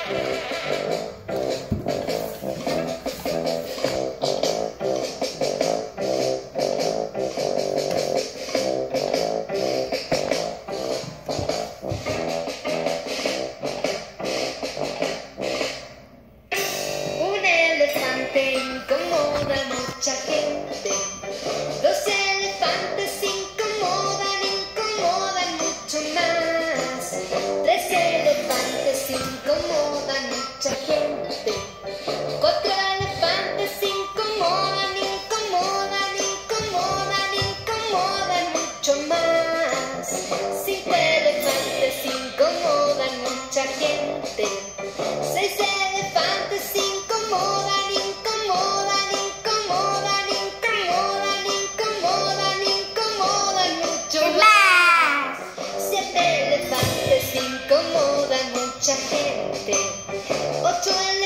Incomoda a mucha gente. Los elefantes incomodan mucho más. Tres elefantes incomodan mucha gente. Cuatro elefantes incomodan mucho más. Cinco elefantes incomodan mucha gente. Seis elefantes incomodan mucho más. Siete elefantes incomodan mucha gente. Ocho elefantes